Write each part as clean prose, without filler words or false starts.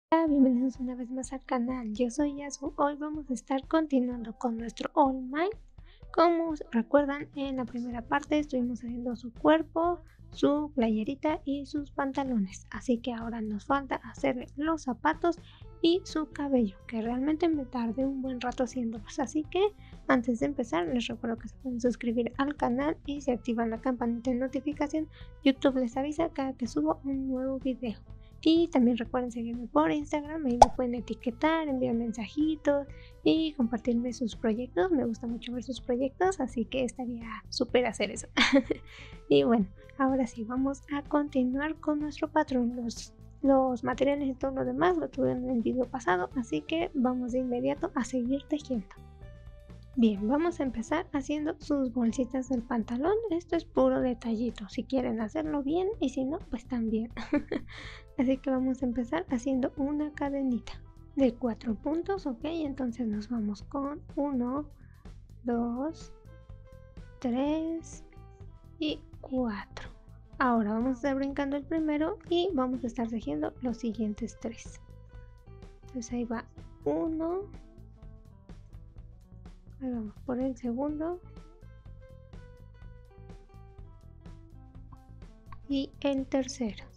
Hola, bienvenidos una vez más al canal. Yo soy Yasu. Hoy vamos a estar continuando con nuestro All Might. Como recuerdan, en la primera parte estuvimos haciendo su cuerpo, su playerita y sus pantalones. Así que ahora nos falta hacerle los zapatos y su cabello, que realmente me tardé un buen rato haciéndolos. Así que antes de empezar les recuerdo que se pueden suscribir al canal y si activan la campanita de notificación, YouTube les avisa cada que subo un nuevo video. Y también recuerden seguirme por Instagram, ahí me pueden etiquetar, enviar mensajitos y compartirme sus proyectos. Me gusta mucho ver sus proyectos, así que estaría súper hacer eso. Y bueno, ahora sí, vamos a continuar con nuestro patrón. Los materiales y todo lo demás lo tuve en el video pasado, así que vamos de inmediato a seguir tejiendo. Bien, vamos a empezar haciendo sus bolsitas del pantalón. Esto es puro detallito, si quieren hacerlo bien y si no, pues también. Así que vamos a empezar haciendo una cadenita de 4 puntos, ok. Entonces nos vamos con 1, 2, 3 y 4. Ahora vamos a estar brincando el primero y vamos a estar tejiendo los siguientes 3. Entonces ahí va 1. Ahí vamos por el segundo y el tercero.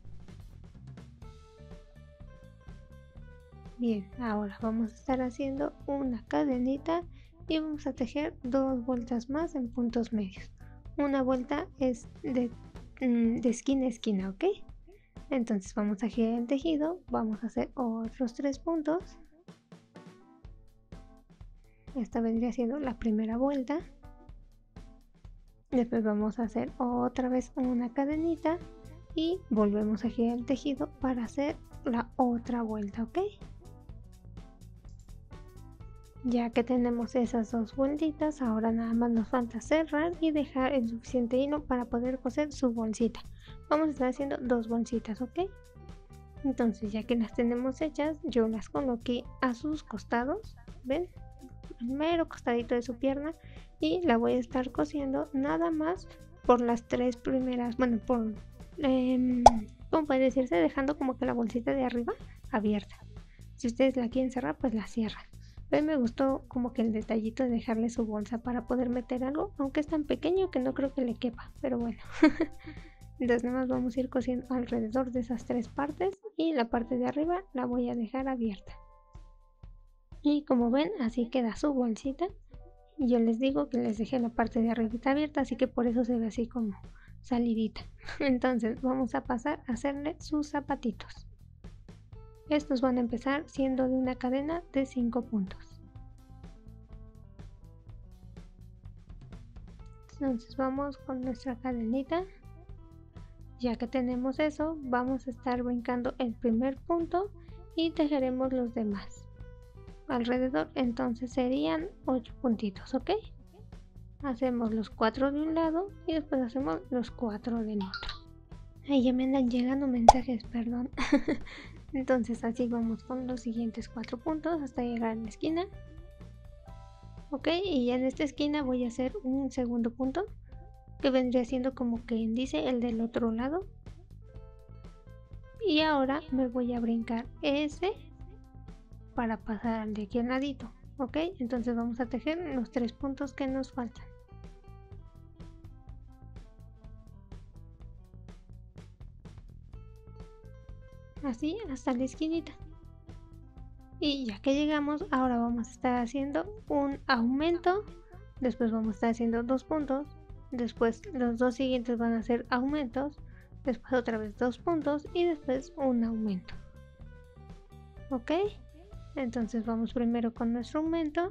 Bien, ahora vamos a estar haciendo una cadenita y vamos a tejer 2 vueltas más en puntos medios. Una vuelta es de esquina a esquina, ok. Entonces vamos a girar el tejido, vamos a hacer otros 3 puntos. Esta vendría siendo la primera vuelta. Después vamos a hacer otra vez una cadenita y volvemos a girar el tejido para hacer la otra vuelta, ok. Ya que tenemos esas 2 vueltitas, ahora nada más nos falta cerrar y dejar el suficiente hilo para poder coser su bolsita. Vamos a estar haciendo 2 bolsitas, ok. Entonces ya que las tenemos hechas, yo las coloqué a sus costados, ven, el mero costadito de su pierna, y la voy a estar cosiendo nada más por las 3 primeras, bueno, por ¿cómo puede decirse? Dejando como que la bolsita de arriba abierta. Si ustedes la quieren cerrar, pues la cierran. Pero me gustó como que el detallito de dejarle su bolsa para poder meter algo, aunque es tan pequeño que no creo que le quepa, pero bueno. Entonces nada más vamos a ir cosiendo alrededor de esas 3 partes y la parte de arriba la voy a dejar abierta. Y como ven, así queda su bolsita. Y yo les digo que les dejé la parte de arriba abierta, así que por eso se ve así como salidita. Entonces vamos a pasar a hacerle sus zapatitos. Estos van a empezar siendo de una cadena de 5 puntos. Entonces vamos con nuestra cadenita. Ya que tenemos eso, vamos a estar brincando el primer punto y tejeremos los demás alrededor. Entonces serían 8 puntitos, ok. Hacemos los 4 de un lado y después hacemos los 4 del otro. Ay, ya me andan llegando mensajes, perdón. Entonces así vamos con los siguientes 4 puntos hasta llegar a la esquina, ok. Y ya en esta esquina voy a hacer un segundo punto que vendría siendo como que dice el del otro lado, y ahora me voy a brincar ese para pasar al de aquí al ladito, ok. Entonces vamos a tejer los 3 puntos que nos faltan. Así hasta la esquinita. Y ya que llegamos, ahora vamos a estar haciendo un aumento, después vamos a estar haciendo 2 puntos, después los 2 siguientes van a ser aumentos, después otra vez 2 puntos y después un aumento, ok. Entonces vamos primero con nuestro aumento.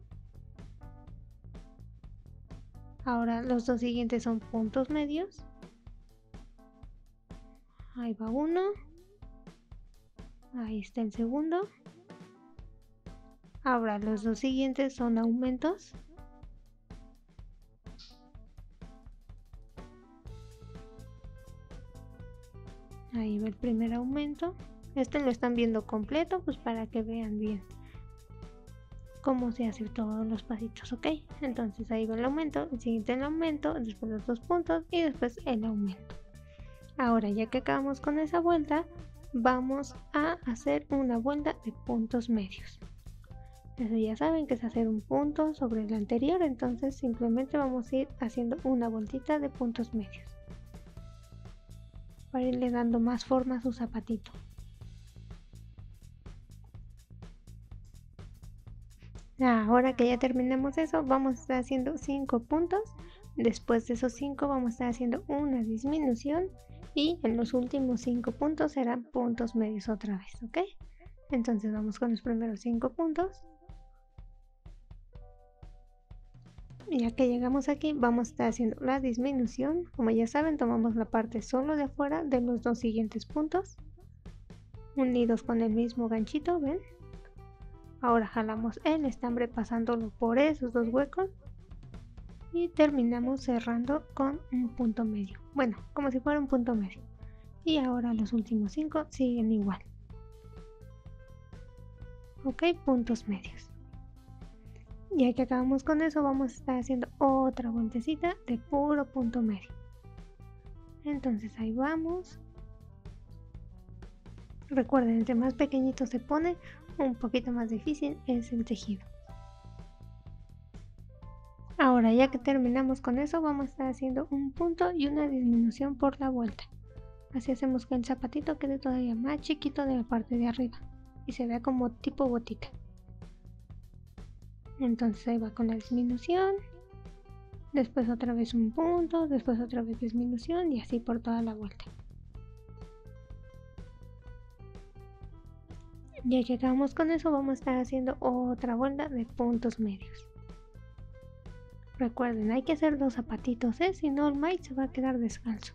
Ahora los 2 siguientes son puntos medios. Ahí va uno, ahí está el segundo. Ahora los 2 siguientes son aumentos. Ahí va el primer aumento. Este lo están viendo completo, pues para que vean bien cómo se hace todos los pasitos, ok. Entonces ahí va el aumento, el siguiente el aumento, después los 2 puntos y después el aumento. Ahora ya que acabamos con esa vuelta, vamos a hacer una vuelta de puntos medios. Eso ya saben que es hacer un punto sobre el anterior, entonces simplemente vamos a ir haciendo una vueltita de puntos medios para irle dando más forma a su zapatito. Ahora que ya terminamos eso, vamos a estar haciendo 5 puntos. Después de esos 5 vamos a estar haciendo una disminución y en los últimos 5 puntos serán puntos medios otra vez, ¿ok? Entonces vamos con los primeros 5 puntos. Ya que llegamos aquí, vamos a estar haciendo la disminución. Como ya saben, tomamos la parte solo de afuera de los dos siguientes puntos, unidos con el mismo ganchito, ¿ven? Ahora jalamos el estambre pasándolo por esos dos huecos y terminamos cerrando con un punto medio. Bueno, como si fuera un punto medio. Y ahora los últimos 5 siguen igual. Ok, puntos medios. Ya que acabamos con eso, vamos a estar haciendo otra vueltecita de puro punto medio. Entonces ahí vamos. Recuerden, entre más pequeñito se pone, un poquito más difícil es el tejido. Ahora ya que terminamos con eso, vamos a estar haciendo un punto y una disminución por la vuelta. Así hacemos que el zapatito quede todavía más chiquito de la parte de arriba y se vea como tipo botita. Entonces ahí va con la disminución, después otra vez un punto, después otra vez disminución y así por toda la vuelta. Ya que acabamos con eso, vamos a estar haciendo otra vuelta de puntos medios. Recuerden, hay que hacer 2 zapatitos, si no el maíz se va a quedar descalzo.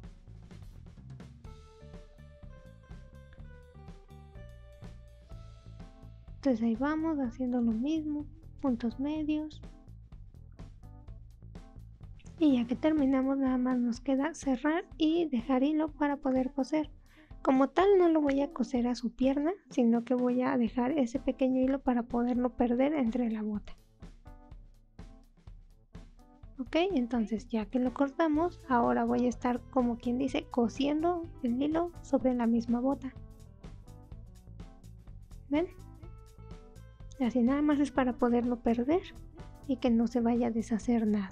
Entonces ahí vamos haciendo lo mismo, puntos medios. Y ya que terminamos, nada más nos queda cerrar y dejar hilo para poder coser. Como tal no lo voy a coser a su pierna, sino que voy a dejar ese pequeño hilo para poderlo perder entre la bota. Ok, entonces ya que lo cortamos, ahora voy a estar, como quien dice, cosiendo el hilo sobre la misma bota. ¿Ven? Así nada más es para poderlo perder y que no se vaya a deshacer nada.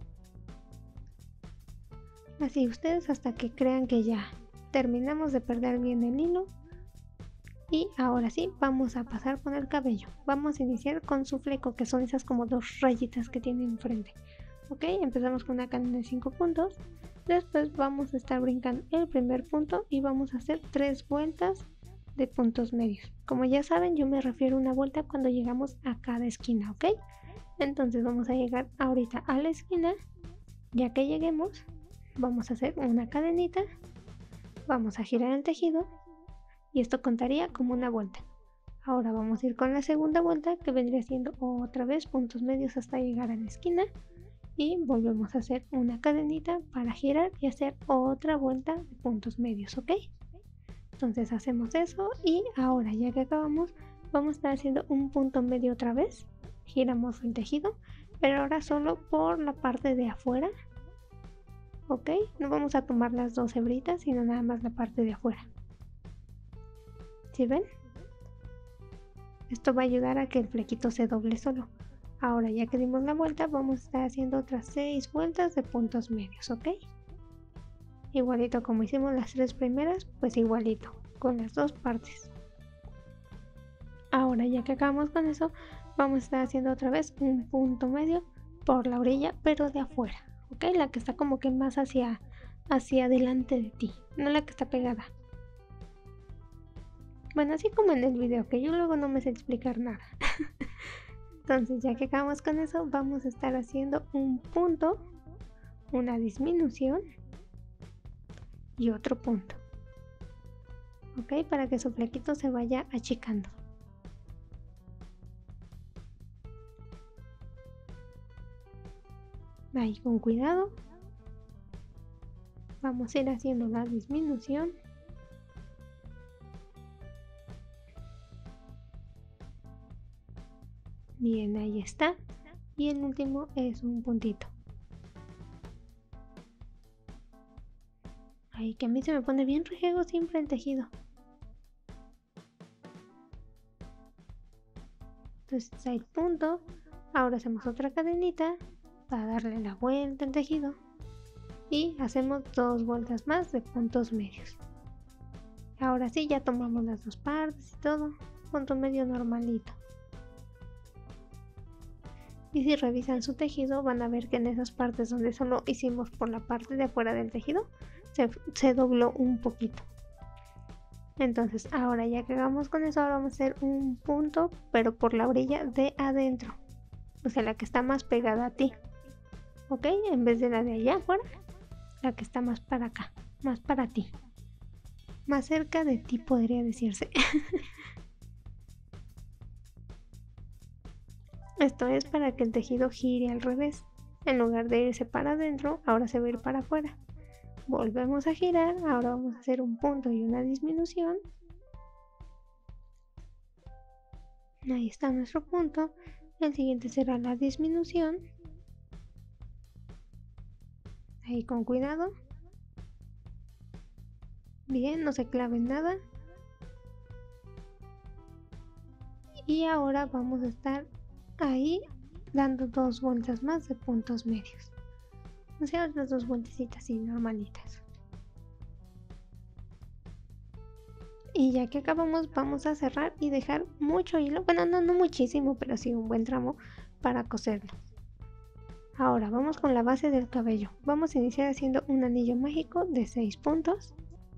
Así ustedes hasta que crean que ya terminamos de perder bien el hilo. Y ahora sí, vamos a pasar con el cabello. Vamos a iniciar con su fleco, que son esas como 2 rayitas que tiene enfrente. Ok, empezamos con una cadena de 5 puntos. Después vamos a estar brincando el primer punto y vamos a hacer 3 vueltas de puntos medios. Como ya saben, yo me refiero a una vuelta cuando llegamos a cada esquina, ¿ok? Entonces vamos a llegar ahorita a la esquina. Ya que lleguemos, vamos a hacer una cadenita, vamos a girar el tejido y esto contaría como una vuelta. Ahora vamos a ir con la segunda vuelta, que vendría siendo otra vez puntos medios hasta llegar a la esquina y volvemos a hacer una cadenita para girar y hacer otra vuelta de puntos medios, ¿ok? Entonces hacemos eso y ahora ya que acabamos vamos a estar haciendo un punto medio otra vez, giramos el tejido, pero ahora solo por la parte de afuera. Ok, no vamos a tomar las 2 hebritas, sino nada más la parte de afuera. ¿Sí ven? Esto va a ayudar a que el flequito se doble solo. Ahora ya que dimos la vuelta, vamos a estar haciendo otras 6 vueltas de puntos medios, ¿ok? Igualito como hicimos las 3 primeras, pues igualito, con las 2 partes. Ahora ya que acabamos con eso, vamos a estar haciendo otra vez un punto medio por la orilla, pero de afuera. ¿Ok? La que está como que más hacia adelante de ti, no la que está pegada. Bueno, así como en el video, que yo luego no me sé explicar nada. Entonces ya que acabamos con eso, vamos a estar haciendo un punto, una disminución y otro punto. ¿Ok? Para que su flequito se vaya achicando. Ahí con cuidado. Vamos a ir haciendo la disminución. Bien, ahí está. Y el último es un puntito. Ahí que a mí se me pone bien rejego siempre el tejido. Entonces ahí punto. Ahora hacemos otra cadenita para darle la vuelta al tejido y hacemos 2 vueltas más de puntos medios. Ahora sí, ya tomamos las dos partes y todo, punto medio normalito. Y si revisan su tejido van a ver que en esas partes donde solo hicimos por la parte de afuera del tejido se dobló un poquito. Entonces ahora ya que hagamos con eso, ahora vamos a hacer un punto pero por la orilla de adentro, o sea la que está más pegada a ti, ok, en vez de la de allá afuera, la que está más para acá, más para ti, más cerca de ti podría decirse. Esto es para que el tejido gire al revés, en lugar de irse para adentro, ahora se va a ir para afuera. Volvemos a girar, ahora vamos a hacer un punto y una disminución. Ahí está nuestro punto. El siguiente será la disminución. Ahí con cuidado. Bien, no se claven nada. Y ahora vamos a estar ahí dando 2 vueltas más de puntos medios. O sea, otras 2 vueltecitas así normalitas. Y ya que acabamos, vamos a cerrar y dejar mucho hilo, bueno, no muchísimo, pero sí un buen tramo para coserlo. Ahora vamos con la base del cabello. Vamos a iniciar haciendo un anillo mágico de 6 puntos.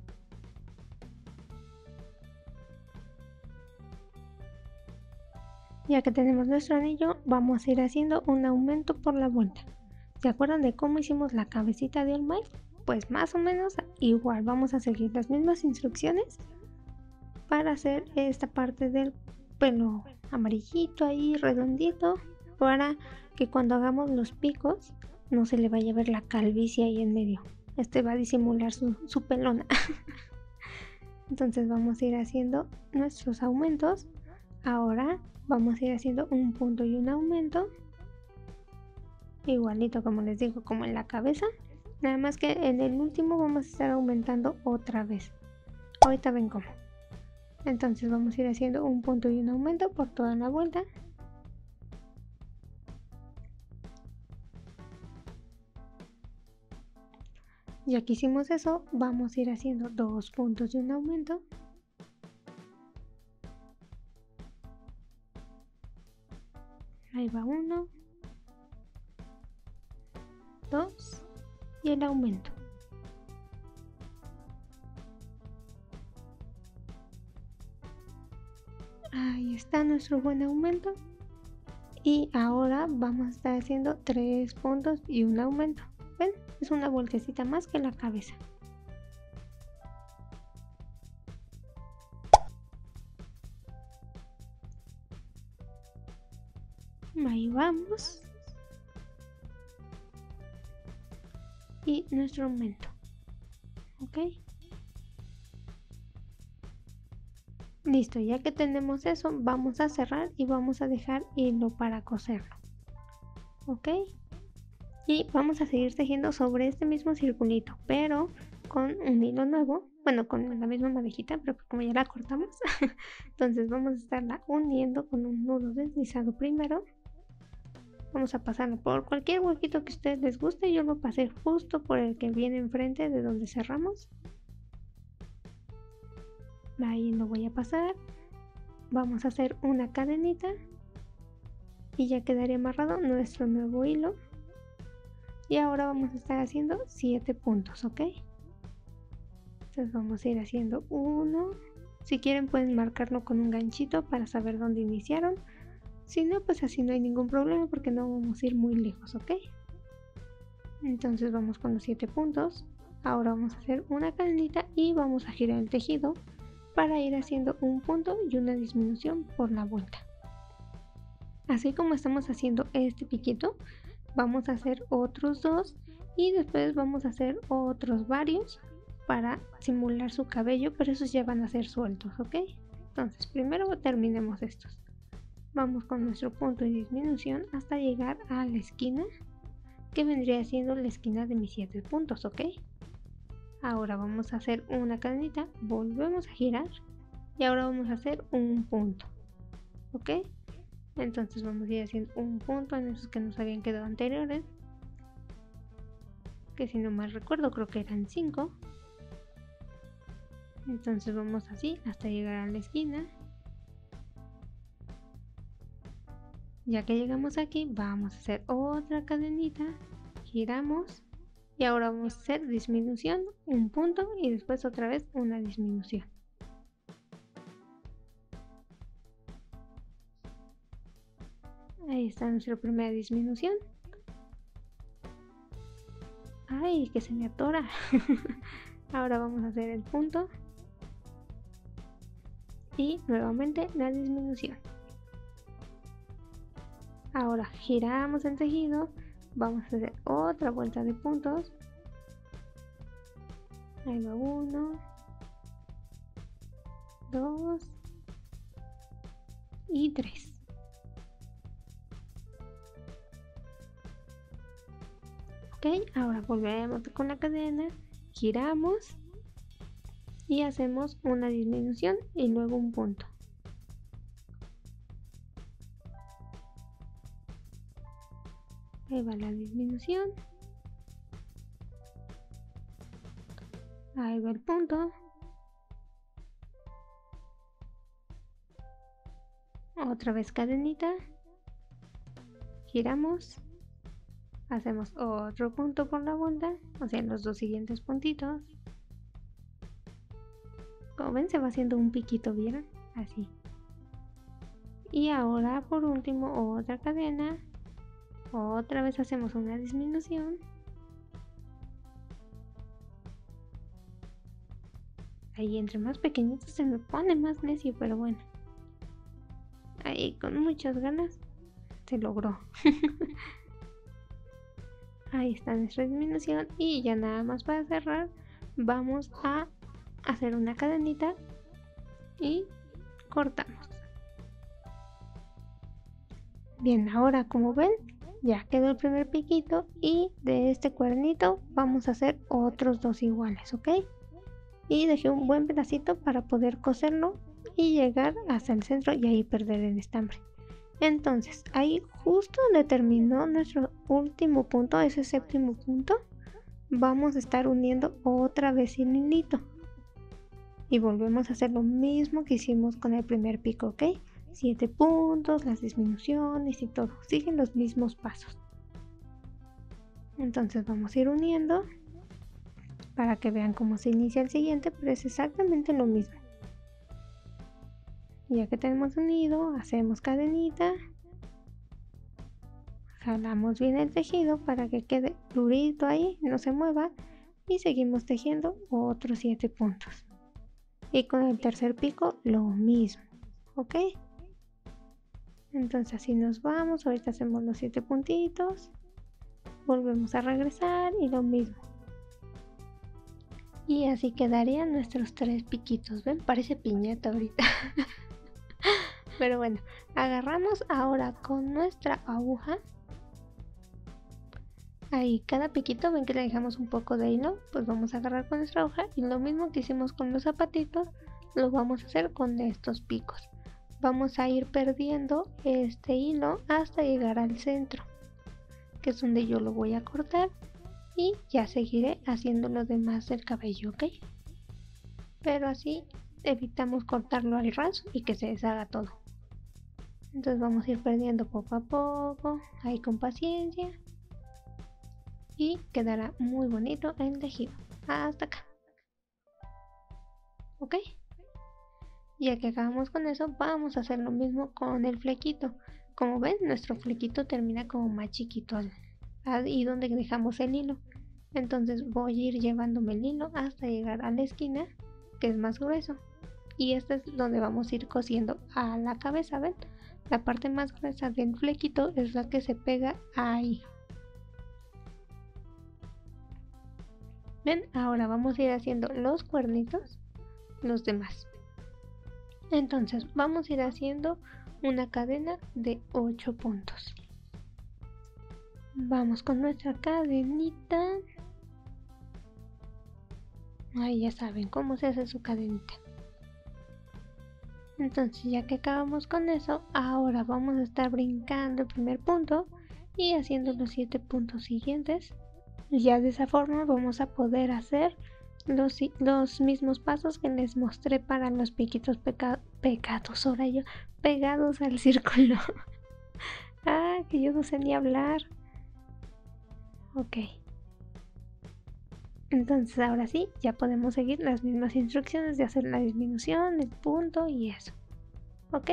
Ya que tenemos nuestro anillo, vamos a ir haciendo un aumento por la vuelta. ¿Se acuerdan de cómo hicimos la cabecita de All Might? Pues más o menos igual, vamos a seguir las mismas instrucciones para hacer esta parte del pelo amarillito ahí redondito, para que cuando hagamos los picos no se le vaya a ver la calvicie ahí en medio. Este va a disimular su pelona. Entonces vamos a ir haciendo nuestros aumentos. Ahora vamos a ir haciendo un punto y un aumento, igualito como les digo, como en la cabeza, nada más que en el último vamos a estar aumentando otra vez. Ahorita ven cómo. Entonces vamos a ir haciendo un punto y un aumento por toda la vuelta. Ya que hicimos eso, vamos a ir haciendo 2 puntos y un aumento. Ahí va 1, 2 y el aumento. Ahí está nuestro buen aumento. Y ahora vamos a estar haciendo 3 puntos y un aumento. ¿Ven? Es una vueltecita más que la cabeza. Ahí vamos. Y nuestro aumento. ¿Ok? Listo, ya que tenemos eso, vamos a cerrar y vamos a dejar hilo para coserlo. ¿Ok? Y vamos a seguir tejiendo sobre este mismo circulito, pero con un hilo nuevo. Bueno, con la misma madejita, pero como ya la cortamos, entonces vamos a estarla uniendo con un nudo deslizado primero. Vamos a pasarlo por cualquier huequito que a ustedes les guste. Yo lo pasé justo por el que viene enfrente de donde cerramos. Ahí lo voy a pasar. Vamos a hacer una cadenita y ya quedaría amarrado nuestro nuevo hilo. Y ahora vamos a estar haciendo 7 puntos, ¿ok? Entonces vamos a ir haciendo 1. Si quieren pueden marcarlo con un ganchito para saber dónde iniciaron. Si no, pues así no hay ningún problema porque no vamos a ir muy lejos, ¿ok? Entonces vamos con los 7 puntos. Ahora vamos a hacer una cadenita y vamos a girar el tejido para ir haciendo un punto y una disminución por la vuelta. Así como estamos haciendo este piquito, vamos a hacer otros 2 y después vamos a hacer otros varios para simular su cabello, pero esos ya van a ser sueltos, ¿ok? Entonces primero terminemos estos. Vamos con nuestro punto y disminución hasta llegar a la esquina, que vendría siendo la esquina de mis 7 puntos, ¿ok? Ahora vamos a hacer una cadenita, volvemos a girar y ahora vamos a hacer un punto, ¿ok? Entonces vamos a ir haciendo un punto en esos que nos habían quedado anteriores, que si no mal recuerdo creo que eran 5. Entonces vamos así hasta llegar a la esquina. Ya que llegamos aquí, vamos a hacer otra cadenita, giramos y ahora vamos a hacer disminución, un punto y después otra vez una disminución. Ahí está nuestra primera disminución. ¡Ay, que se me atora! Ahora vamos a hacer el punto y nuevamente la disminución. Ahora giramos el tejido, vamos a hacer otra vuelta de puntos. Ahí va 1, 2 y 3. Ok, ahora volvemos con la cadena, giramos y hacemos una disminución y luego un punto. Ahí va la disminución. Ahí va el punto. Otra vez cadenita. Giramos. Hacemos otro punto por la vuelta, o sea, los dos siguientes puntitos. Como ven, se va haciendo un piquito, ¿vieron? Así. Y ahora por último otra cadena. Otra vez hacemos una disminución. Ahí entre más pequeñito se me pone más necio, pero bueno. Ahí con muchas ganas se logró. Ahí está nuestra disminución y ya nada más para cerrar vamos a hacer una cadenita y cortamos. Bien, ahora como ven ya quedó el primer piquito y de este cuernito vamos a hacer otros dos iguales, ¿ok? Y dejé un buen pedacito para poder coserlo y llegar hasta el centro y ahí perder el estambre. Entonces ahí justo donde terminó nuestro último punto, ese séptimo punto, vamos a estar uniendo otra vez el hilito y volvemos a hacer lo mismo que hicimos con el primer pico, ¿ok? 7 puntos, las disminuciones y todo, siguen los mismos pasos. Entonces vamos a ir uniendo para que vean cómo se inicia el siguiente, pero es exactamente lo mismo. Ya que tenemos unido, hacemos cadenita, jalamos bien el tejido para que quede durito ahí, no se mueva, y seguimos tejiendo otros 7 puntos. Y con el tercer pico lo mismo, ¿ok? Entonces así nos vamos, ahorita hacemos los 7 puntitos, volvemos a regresar y lo mismo. Y así quedarían nuestros 3 piquitos, ¿ven? Parece piñata ahorita. Pero bueno, agarramos ahora con nuestra aguja. Ahí cada piquito, ven que le dejamos un poco de hilo, pues vamos a agarrar con nuestra aguja y lo mismo que hicimos con los zapatitos, lo vamos a hacer con estos picos. Vamos a ir perdiendo este hilo hasta llegar al centro, que es donde yo lo voy a cortar y ya seguiré haciendo lo demás del cabello, ¿ok? Pero así evitamos cortarlo al ras y que se deshaga todo. Entonces vamos a ir perdiendo poco a poco, ahí con paciencia, y quedará muy bonito el tejido. Hasta acá, ¿ok? Ya que acabamos con eso, vamos a hacer lo mismo con el flequito. Como ven, nuestro flequito termina como más chiquito ahí donde dejamos el hilo. Entonces voy a ir llevándome el hilo hasta llegar a la esquina, que es más grueso. Y este es donde vamos a ir cosiendo a la cabeza, ¿ven? La parte más gruesa del flequito es la que se pega ahí. ¿Ven? Ahora vamos a ir haciendo los cuernitos, los demás. Entonces vamos a ir haciendo una cadena de 8 puntos. Vamos con nuestra cadenita. Ahí ya saben cómo se hace su cadenita. Entonces ya que acabamos con eso, ahora vamos a estar brincando el primer punto y haciendo los 7 puntos siguientes. Ya de esa forma vamos a poder hacer los mismos pasos que les mostré para los piquitos pegados, ahora yo, pegados al círculo. Que yo no sé ni hablar. Ok. Entonces ahora sí, ya podemos seguir las mismas instrucciones de hacer la disminución, el punto y eso. Ok.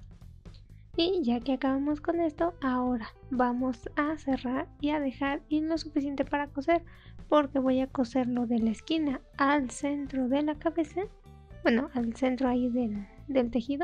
Y ya que acabamos con esto, ahora vamos a cerrar y a dejar ir lo suficiente para coser, porque voy a coserlo de la esquina al centro de la cabeza, bueno, al centro ahí del tejido,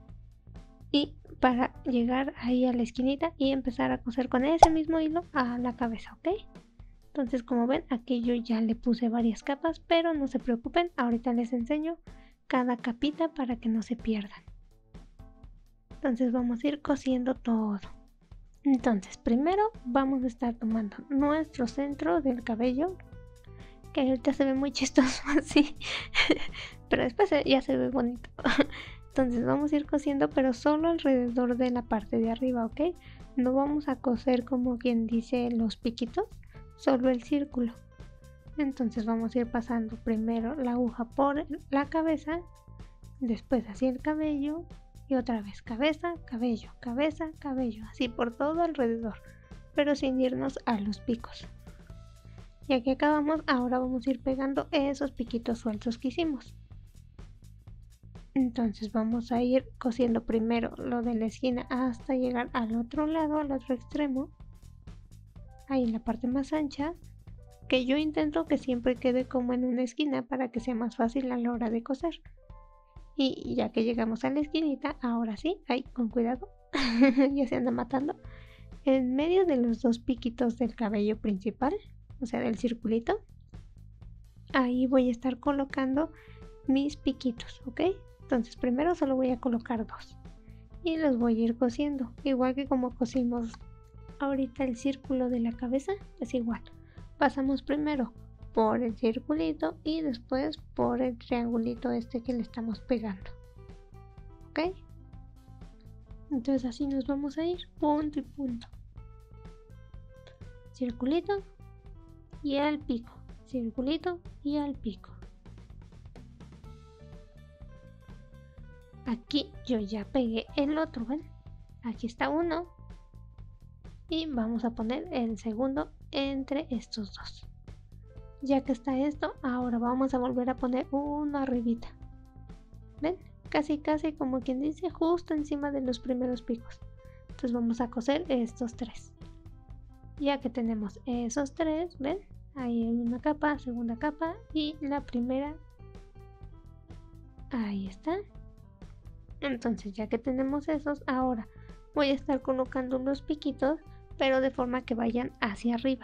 y para llegar ahí a la esquinita y empezar a coser con ese mismo hilo a la cabeza, ¿ok? Entonces, como ven, aquí yo ya le puse varias capas, pero no se preocupen, ahorita les enseño cada capita para que no se pierdan. Entonces vamos a ir cosiendo todo. Entonces primero vamos a estar tomando nuestro centro del cabello, que ahorita se ve muy chistoso así, pero después ya se ve bonito. Entonces vamos a ir cosiendo, pero solo alrededor de la parte de arriba, ¿ok? No vamos a coser como quien dice los piquitos, solo el círculo. Entonces vamos a ir pasando primero la aguja por la cabeza, después hacia el cabello, y otra vez cabeza, cabello, cabeza, cabello, así por todo alrededor, pero sin irnos a los picos. Ya que acabamos, ahora vamos a ir pegando esos piquitos sueltos que hicimos. Entonces vamos a ir cosiendo primero lo de la esquina hasta llegar al otro lado, al otro extremo, ahí en la parte más ancha, que yo intento que siempre quede como en una esquina para que sea más fácil a la hora de coser. Y ya que llegamos a la esquinita, ahora sí, ahí con cuidado, ya se anda matando, en medio de los dos piquitos del cabello principal, o sea del circulito, ahí voy a estar colocando mis piquitos, ¿ok? Entonces primero solo voy a colocar 2 y los voy a ir cosiendo, igual que como cosimos ahorita el círculo de la cabeza, es igual. Pasamos primero por el circulito y después por el triangulito este que le estamos pegando, ¿ok? Entonces así nos vamos a ir punto y punto, circulito y al pico, circulito y al pico. Aquí yo ya pegué el otro, ¿ven? Aquí está uno y vamos a poner el segundo entre estos dos. Ya que está esto, ahora vamos a volver a poner uno arribita. ¿Ven? Casi como quien dice, justo encima de los primeros picos. Entonces vamos a coser estos 3. Ya que tenemos esos 3, ¿ven? Ahí hay una capa, segunda capa y la primera. Ahí está. Entonces ya que tenemos esos, ahora voy a estar colocando unos piquitos, pero de forma que vayan hacia arriba.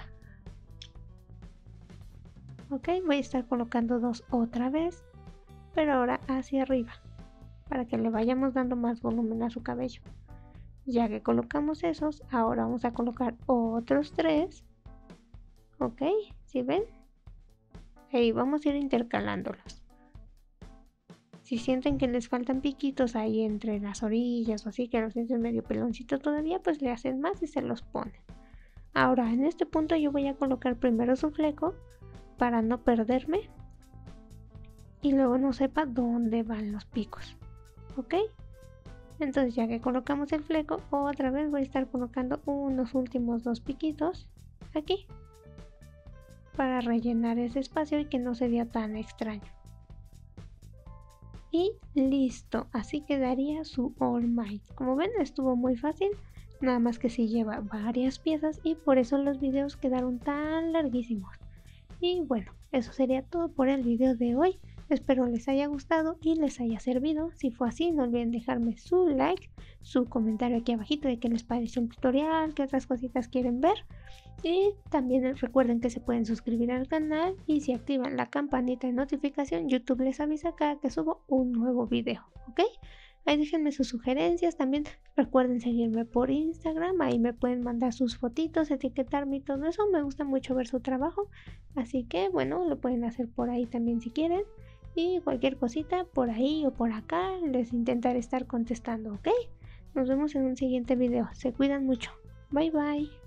Ok, voy a estar colocando 2 otra vez, pero ahora hacia arriba, para que le vayamos dando más volumen a su cabello. Ya que colocamos esos, ahora vamos a colocar otros 3. Ok, ¿sí ven? Ahí vamos a ir intercalándolos. Si sienten que les faltan piquitos ahí entre las orillas o así, que los sienten medio peloncito todavía, pues le hacen más y se los ponen. Ahora en este punto yo voy a colocar primero su fleco para no perderme y luego no sepa dónde van los picos, ¿ok? Entonces ya que colocamos el fleco, otra vez voy a estar colocando unos últimos 2 piquitos aquí para rellenar ese espacio y que no se vea tan extraño. Y listo, así quedaría su All Might. Como ven, estuvo muy fácil, nada más que sí lleva varias piezas y por eso los videos quedaron tan larguísimos. Y bueno, eso sería todo por el video de hoy. Espero les haya gustado y les haya servido. Si fue así, no olviden dejarme su like, su comentario aquí abajito de qué les pareció el tutorial, qué otras cositas quieren ver. Y también recuerden que se pueden suscribir al canal y si activan la campanita de notificación, YouTube les avisa cada que subo un nuevo video, ¿ok? Ahí déjenme sus sugerencias, también recuerden seguirme por Instagram, ahí me pueden mandar sus fotitos, etiquetarme y todo eso, me gusta mucho ver su trabajo, así que bueno, lo pueden hacer por ahí también si quieren. y cualquier cosita por ahí o por acá les intentaré estar contestando, ¿ok? Nos vemos en un siguiente video. Se cuidan mucho. Bye bye.